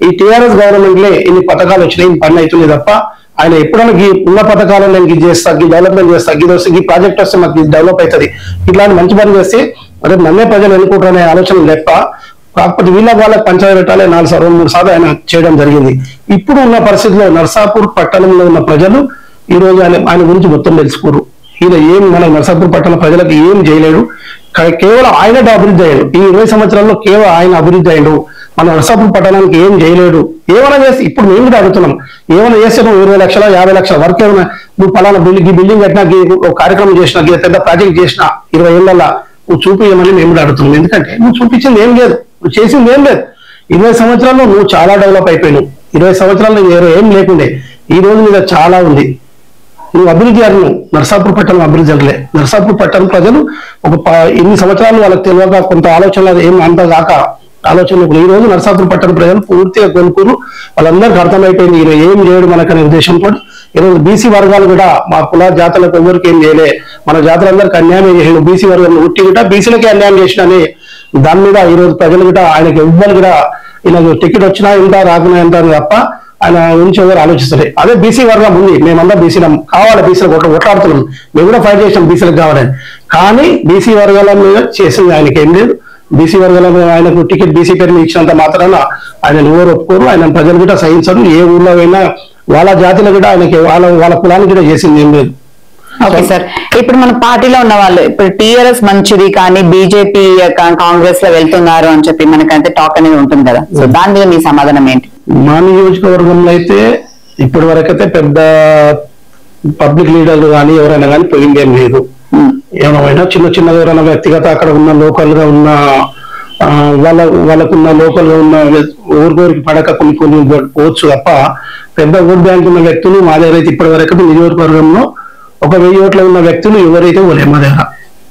Speaker 2: ఈ టీఆర్ఎస్ గవర్నమెంట్ లే ఇన్ని పథకాలు వచ్చినాయి, ఇన్ని పని అవుతుంది తప్ప ఆయన ఎప్పుడైనా ఉన్న పథకాలను నేను ఇది చేస్తా, ఈ డెవలప్మెంట్ చేస్తా, ఇది వస్తే ఈ ప్రాజెక్ట్ వస్తే మాకు ఇది డెవలప్ అవుతుంది, ఇట్లాంటి మంచి పని చేస్తే అదే నన్నే ప్రజలు ఎన్నుకుంటారనే ఆలోచన తప్ప, కాకపోతే వాళ్ళకి పంచాయతీ పెట్టాలి 4 సార్లు 3 సార్లు ఆయన చేయడం జరిగింది. ఇప్పుడు ఉన్న పరిస్థితిలో నర్సాపూర్ పట్టణంలో ఉన్న ప్రజలు ఈ రోజు ఆయన గురించి మొత్తం తెలుసుకోరు. ఈయన ఏం మన నర్సాపూర్ పట్టణ ప్రజలకు ఏం చేయలేడు, కేవలం ఆయన అభివృద్ధి అయ్యాడు. ఈ 20 సంవత్సరాల్లో కేవలం ఆయన అభివృద్ధి అయ్యాడు. మన నర్సాపూర్ పట్టణానికి ఏం చేయలేడు. ఏమైనా చేస్తే ఇప్పుడు మేము కూడా అడుగుతున్నాం, ఏమైనా చేస్తే నువ్వు 20 లక్షల 50 లక్షల వరకు ఏమైనా నువ్వు పలానా బిల్డింగ్ కట్టినా, ఒక కార్యక్రమం చేసినా, పెద్ద ప్రాజెక్ట్ చేసినా 20 ఏళ్ళ నువ్వు చూపించమని మేము కూడా అడుగుతున్నాం. ఎందుకంటే నువ్వు చూపించింది ఏం లేదు, నువ్వు చేసింది ఏం లేదు. 20 సంవత్సరాల్లో నువ్వు చాలా డెవలప్ అయిపోయినావు. 20 సంవత్సరాల్లో ఏం లేకుండే, ఈ రోజు మీద చాలా ఉంది. నువ్వు అభివృద్ధి అను, నర్సాపూర్ పట్టణం అభివృద్ధి అనలే. నర్సాపూర్ పట్టణం ప్రజలు ఇన్ని సంవత్సరాలు వాళ్ళకి తెలియక కొంత ఆలోచనలు ఏం అంత దాకా ఆలోచనలు ఈ రోజు నర్సాపూర్ పట్టణ ప్రజలు పూర్తిగా కొనుక్కురు. వాళ్ళందరికీ అర్థమైపోయింది ఈయన ఏం చేయడు మనకనే ఉద్దేశంతో ఈరోజు బీసీ వర్గాలు కూడా మా కుల జాతులకు ఎవరికి ఏం చేయలే, మన జాతులందరికీ అన్యాయం చేసాడు, బీసీ వర్గాలను ఉట్టి కూడా బీసీలకే అన్యాయం చేసినని దాని మీద ఈ రోజు ప్రజలు కూడా ఆయనకి ఎవ్వరు కూడా ఈయనకు టికెట్ వచ్చినా ఎంత రాకున్నా ఎంత తప్ప ఆయన గురించి ఎవరు ఆలోచిస్తారు. అదే బీసీ వర్గం ఉంది, మేమందరం బీసీలం కావాలి, బీసీలకు కొట్లాడుతున్నాం, మేము కూడా ఫైట్ చేసాం బీసీలకు కావాలని. కానీ బీసీ వర్గాల మీద చేసింది ఆయనకి ఏం లేదు. బీసీ వర్గాల ఆయనకు టికెట్ బీసీ పేరు ఇచ్చినంత మాత్రాన ఆయన ఎవరు ఒప్పుకోరు, ఆయన ప్రజలు కూడా సహించరు. ఏ ఊళ్ళో అయినా వాళ్ళ జాతిలో కూడా ఆయనకి వాళ్ళ కులానికి కూడా చేసింది ఏం లేదు.
Speaker 1: ఓకే సార్, ఇప్పుడు మన పార్టీలో ఉన్న వాళ్ళు ఇప్పుడు టీఆర్ఎస్ మంచిది కానీ బీజేపీ కాంగ్రెస్ లో వెళ్తున్నారు అని చెప్పి మనకైతే టాక్ అనేది ఉంటుంది కదా, సో దాని మీద మీ సమాధానం ఏంటి?
Speaker 2: మా నియోజకవర్గంలో అయితే ఇప్పటి వరకైతే పెద్ద పబ్లిక్ లీడర్లు కానీ ఎవరైనా కానీ పోయిందేం లేదు. ఏమైనా చిన్న ఎవరైనా వ్యక్తిగత అక్కడ ఉన్న లోకల్ గా ఉన్న వాళ్ళకున్న లోకల్ గా ఉన్న ఊరికి పడక కొన్ని పోవచ్చు తప్ప పెద్ద ఓట్ బ్యాంక్ ఉన్న వ్యక్తులు మా దగ్గర అయితే ఇప్పటి వరకు నియోజకవర్గంలో 1000 ఓట్ల ఉన్న వ్యక్తులు ఎవరైతే పోలే. మా దగ్గర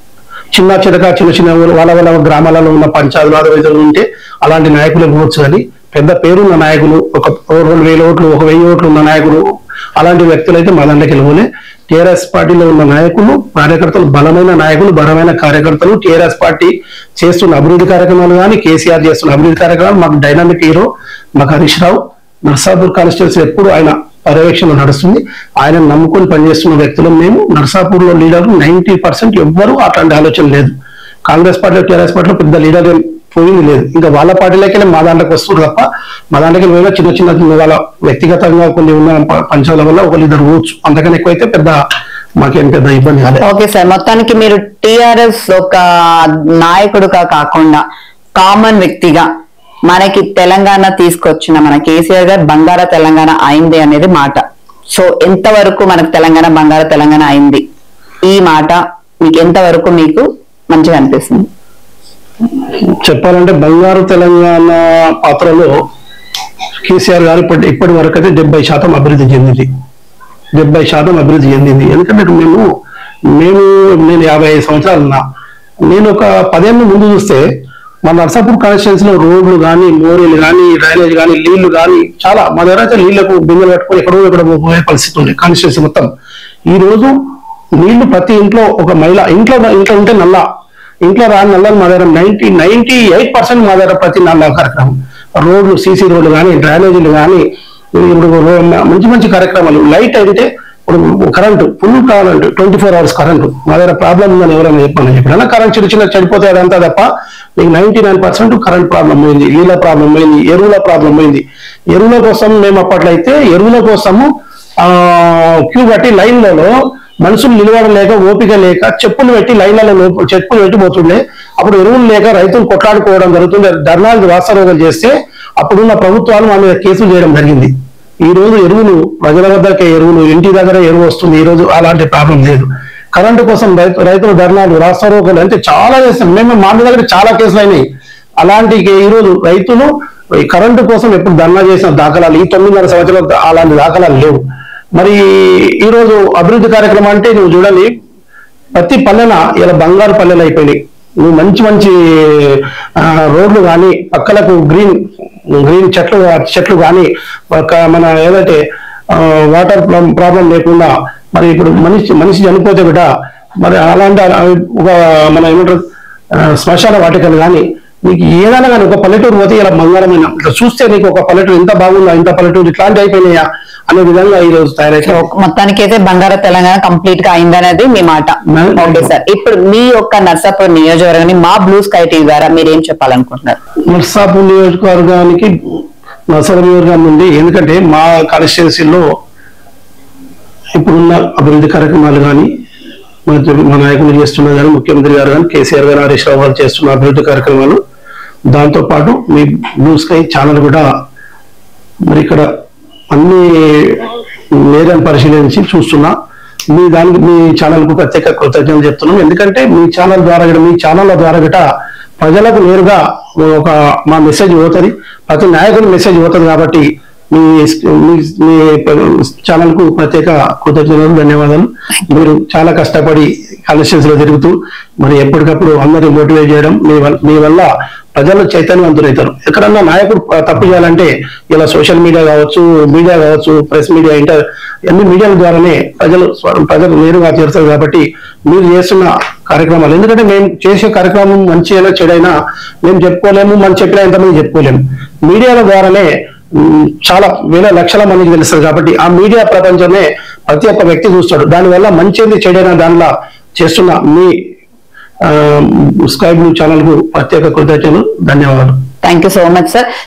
Speaker 2: చిన్న వాళ్ళ గ్రామాలలో ఉన్న పంచాయతీలు అధికారులు ఉంటే అలాంటి నాయకులు పోవచ్చు, కానీ పెద్ద పేరున్న నాయకులు 2,000 ఓట్లు 1,000 ఓట్లు ఉన్న నాయకులు అలాంటి వ్యక్తులు అయితే మా దాంట్లోకి వెళ్ళిపోలే. టీఆర్ఎస్ పార్టీలో ఉన్న నాయకులు కార్యకర్తలు బలమైన నాయకులు బలమైన కార్యకర్తలు టీఆర్ఎస్ పార్టీ చేస్తున్న అభివృద్ధి కార్యక్రమాలు కానీ కేసీఆర్ చేస్తున్న అభివృద్ధి కార్యక్రమాలు మాకు డైనామిక్ హీరో మాకు హరీష్ రావు. నర్సాపూర్ కాన్స్టిట్యూన్సీ ఎప్పుడు ఆయన పర్యవేక్షణ నడుస్తుంది. ఆయన నమ్ముకొని పనిచేస్తున్న వ్యక్తులు మేము. నర్సాపూర్ లో లీడర్లు 90% ఎవ్వరూ అట్లాంటి ఆలోచన లేదు. కాంగ్రెస్ పార్టీలో టీఆర్ఎస్ పార్టీలో పెద్ద లీడర్ పోయింది లేదు. ఇంకా వాళ్ళ పార్టీలకే మా దాంట్లోకి వస్తున్నారు తప్ప మా దాంట్లోకి పోయినా చిన్న వాళ్ళ వ్యక్తిగతంగా కొన్ని ఉన్న పంచాల వల్ల 1-2 పోవచ్చు, అంతకన్నా ఎక్కువైతే పెద్ద మాకేం పెద్ద ఇబ్బంది కాదు.
Speaker 1: ఓకే సార్, మొత్తానికి మీరు టీఆర్ఎస్ ఒక నాయకుడుగా కాకుండా కామన్ వ్యక్తిగా మనకి తెలంగాణ తీసుకొచ్చిన మన కేసీఆర్ గారు బంగార తెలంగాణ అయింది అనేది మాట. సో ఎంతవరకు మనకు తెలంగాణ బంగార తెలంగాణ అయింది, ఈ మాట మీకు ఎంతవరకు మీకు మంచిగా అనిపిస్తుంది?
Speaker 2: చెప్పాలంటే బంగారు తెలంగాణ పాత్రలో కేసీఆర్ గారు ఇప్పటి వరకు అయితే 70% అభివృద్ధి చెందింది. 70% అభివృద్ధి చెందింది. ఎందుకంటే నేను 55 సంవత్సరాలు ఉన్నా. నేను ఒక 10 ఏళ్ళ ముందు చూస్తే మన నర్సాపూర్ కాన్స్టిట్యున్సీలో రోడ్లు కానీ మోరీలు కానీ డ్రైనేజ్ కానీ నీళ్లు కానీ చాలా మా దగ్గర అయితే నీళ్లకు బిందెలు కట్టుకొని ఎక్కడో పోయే పరిస్థితి ఉంది కాన్స్టిట్యున్సీ మొత్తం. ఈ రోజు నీళ్లు ప్రతి ఇంట్లో ఒక మహిళ ఇంట్లో ఉంటే ఇంట్లో రాని నల్లని మా దగ్గర 98% మా దగ్గర ప్రతి నల్ల కార్యక్రమం. రోడ్లు సీసీ రోడ్లు కానీ డ్రైనేజీలు కానీ ఇప్పుడు మంచి కార్యక్రమాలు. లైట్ అంటే ఇప్పుడు కరెంటు ఫుల్ కావాలంటే 24 hours కరెంటు మా దగ్గర ప్రాబ్లం ఉందని ఎవరైనా చెప్పాను. ఎప్పుడైనా కరెంట్ చిన్న చెడిపోతే అదంతా తప్ప మీకు 99% కరెంట్ ప్రాబ్లం పోయింది, నీళ్ళ ప్రాబ్లం పోయింది, ఎరువుల ప్రాబ్లం పోయింది. ఎరువుల కోసం మేము అప్పట్లో అయితే ఎరువుల కోసము క్యూ కట్టి లైన్లలో మనుషులు నిలబడలేక ఓపిక లేక చెప్పులు పెట్టి లైన్లలో చెప్పులు పెట్టి పోతుండే. అప్పుడు ఎరువులు లేక రైతులు కొట్లాడుకోవడం జరుగుతుంది, ధర్నాలు రాస్తారోగలు చేస్తే అప్పుడున్న ప్రభుత్వాలు మా మీద కేసులు చేయడం జరిగింది. ఈ రోజు ఎరువులు ప్రజల వద్దకే ఎరువులు ఇంటి దగ్గర ఎరువు వస్తుంది. ఈ రోజు అలాంటి ప్రాబ్లం లేదు. కరెంటు కోసం రైతులు ధర్నాలు రాస్తారోగలు అంటే చాలా చేస్తాం మేము. మా దగ్గర చాలా కేసులు అయినాయి. అలాంటి ఈ రోజు రైతులు కరెంటు కోసం ఎప్పుడు ధర్నా చేసిన దాఖలాలు ఈ 9.5 సంవత్సరాలు అలాంటి దాఖలాలు లేవు. మరి ఈ రోజు అభివృద్ధి కార్యక్రమం అంటే నువ్వు చూడాలి, ప్రతి పల్లెన ఇలా బంగారు పల్లెలు అయిపోయినాయి. నువ్వు మంచి రోడ్లు కానీ పక్కలకు గ్రీన్ చెట్లు కానీ మన ఏదైతే వాటర్ ప్రాబ్లం లేకుండా, మరి ఇప్పుడు మనిషి చనిపోతే కూడా మరి అలాంటి ఒక మన ఏమంటారు శ్మశాన వాటికలు కానీ నీకు ఏదైనా కానీ ఒక పల్లెటూరు పోతే ఇలా బంగారమైన ఇట్లా చూస్తే నీకు ఒక పల్లెటూరు ఎంత బాగుందా, ఇంత పల్లెటూరు ఇట్లాంటి అయిపోయినాయా అనే విధంగా ఈ రోజు తయారైతే
Speaker 1: మొత్తానికి అయితే బంగారు తెలంగాణ కంప్లీట్ గా అయిందనేది మీ మాట. ఓకే సార్, ఇప్పుడు మీ యొక్క నర్సాపూర్ నియోజకవర్గాన్ని మా బ్లూ స్కై టీవీ ద్వారా మీరు ఏం చెప్పాలనుకుంటున్నారు?
Speaker 2: నర్సాపూర్ నియోజకవర్గానికి నర్సాపూర్ నియోజకవర్గం నుండి, ఎందుకంటే మా కాన్స్టిట్యున్సీలో ఇప్పుడున్న అభివృద్ధి కార్యక్రమాలు కానీ మా నాయకులు చేస్తున్నారు కానీ, ముఖ్యమంత్రి గారు కానీ, కేసీఆర్ గారు, హరీష్ రావు గారు చేస్తున్న అభివృద్ధి కార్యక్రమాలు, దాంతో పాటు మీ బ్లూ స్కై ఛానల్ కూడా మరి ఇక్కడ అన్ని నేరాన్ని పరిశీలించి చూస్తున్నా. మీ ఛానల్ కు ప్రత్యేక కృతజ్ఞతలు చెప్తున్నాం. ఎందుకంటే మీ ఛానల్ ద్వారా గిట ప్రజలకు నేరుగా మా మెసేజ్ పోతుంది, ప్రతి నాయకుడి మెసేజ్ పోతుంది. కాబట్టి మీ ఛానల్ కు ప్రత్యేక కృతజ్ఞతలు, ధన్యవాదాలు. మీరు చాలా కష్టపడి కాన్స్టిట్యూన్సీ లో తిరుగుతూ మరి ఎప్పటికప్పుడు అందరినీ మోటివేట్ చేయడం, మీ వల్ల ప్రజలు చైతన్యవంతులవుతారు. ఎక్కడన్నా నాయకుడు తప్పు చేయాలంటే ఇలా సోషల్ మీడియా కావచ్చు, ప్రెస్ మీడియా, అన్ని మీడియాల ద్వారానే ప్రజలు నేరుగా చేరుతారు. కాబట్టి మీరు చేస్తున్న కార్యక్రమాలు, ఎందుకంటే మేము చేసే కార్యక్రమం మంచి అయినా చెడైనా మేము చెప్పుకోలేము, మనం చెప్పినా ఎంతమంది చెప్పుకోలేము. మీడియాల ద్వారానే చాలా వేల లక్షల మందికి తెలుస్తుంది. కాబట్టి ఆ మీడియా ప్రపంచమే ప్రతి ఒక్క వ్యక్తి చూస్తాడు. దానివల్ల మంచిది చెడైనా దానిలో చేస్తున్న మీ స్కై బ్లూ ఛానల్ కు ప్రత్యేక కృతజ్ఞతలు, ధన్యవాదాలు.
Speaker 1: Thank you so much sir.